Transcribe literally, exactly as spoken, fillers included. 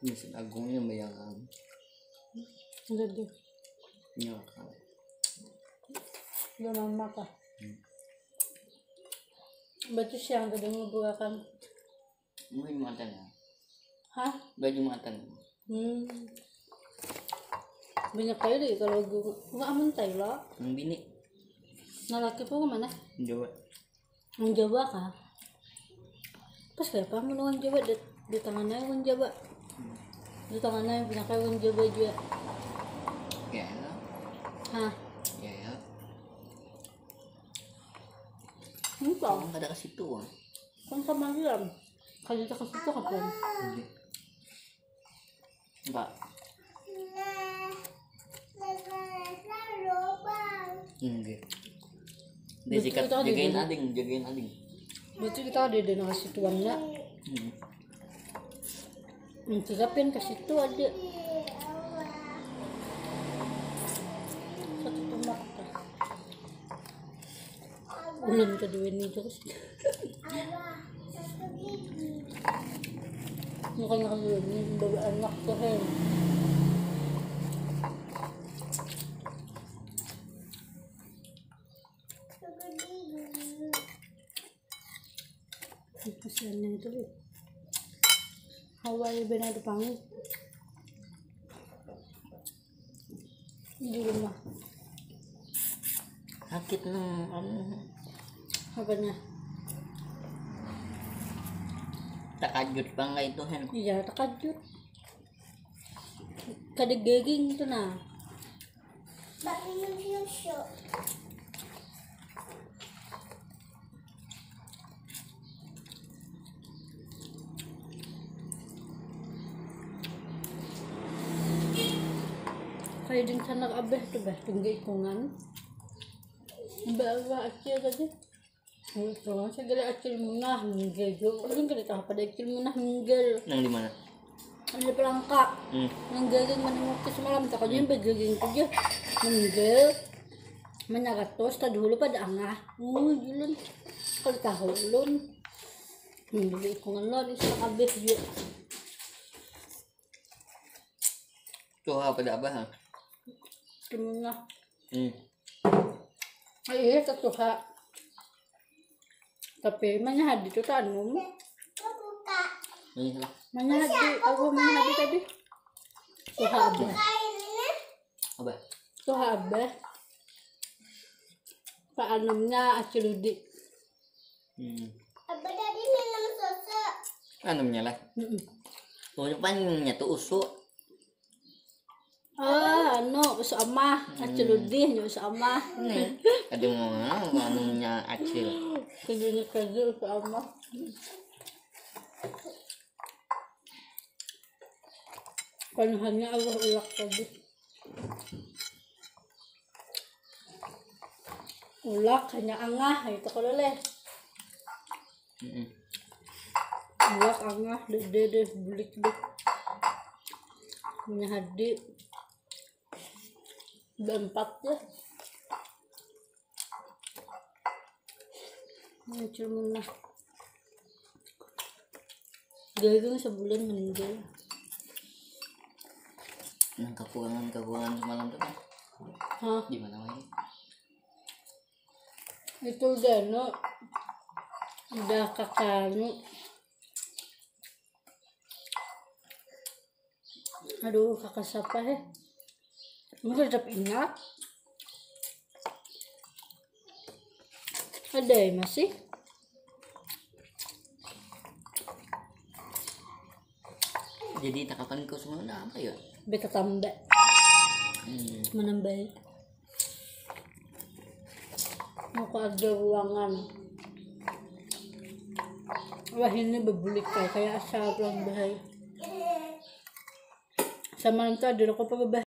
Masjid Agungnya bayangan. Enggak deh. Iya kan. Udah mama kah? Hmm. Batu siang tadi ngebukakan. Mau jumatan ya? Hah? Baju jumatan. Hmm. Banyak kali deh kalau gue nggak aman tay lo. Yang bini. Nah laki po kemana? Jawa. Yang Jawa kah? Pas kenapa mau orang Jawa di, di tangannya orang Jawa? Hmm. Di tangannya punya kayak orang Jawa juga. Ya ya. Hah? Ya ya. Enggak. Kamu nggak ada ke situ ah? Kan sama bilang. Kalau kita ke situ kapan? Enggak. Enggak. Desikat jagain ading, jagain ading. Berarti kita ada di nasi tuannya. Hmm. Mencerapin ke situ ada. Satu tomat. Ulun kedua ini terus. Makanya kalau ini bawa anak tuh hen. Kasihannya itu Hawaii benar dipanggil di rumah. Sakit nang anu. Apanya? Takajud bangga itu hen. Iya takajud. Kada gaging itu nah. Kayak di sana abah tuh bah tunggu ikungan. Bawa acil tadi. Kalau segala acil munah menggel juga. Orang kada tahu pada acil munah menggel. Nang di mana? Ada pelangka. Hmm. Menggaging menengok ke semalam tak kau begaging tu je. Menggel. Menyagatos tadi dulu pada angah. Oh julun. Kalau tahu ulun. Menggel ikungan lo di sana abah juga. Tuh apa pada abah? Munah. Hmm. Ay, iya tatuha. Tapi mana hadi tu kan mum? Ini Mana hadi? Aku mana hadi tadi? Tuha abah. abah. Tuha abah. Pak anamnya aciludi. Hmm. Abah tadi minum susu. Anu menyala. Heeh. Oh, paningnya tuh usuk. Ah, no, sama aciludi nyo sama. Nih, ada mau anunya acil. Kedunya kerja sama. Panuhannya Allah ulak tadi. Ulak hanya angah itu kalau leh. Heeh. Ulak angah dede deh bulik deh. Punya hadi. Empat ya. Muncul munah. Gagang sebulan meninggal. Nah, kekurangan kekurangan semalam tuh kan? Hah? Gimana lagi? Itu udah no. Udah kakanu. Aduh kakak siapa he? Mungkin tetap ingat. Ada ya masih? Jadi tangkapan kau semua udah apa ya? Beta tambah. Hmm. Menambah. Mau ada ruangan. Wah ini berbulik kayak kayak asal pelan bahaya. Sama nanti ada rokok apa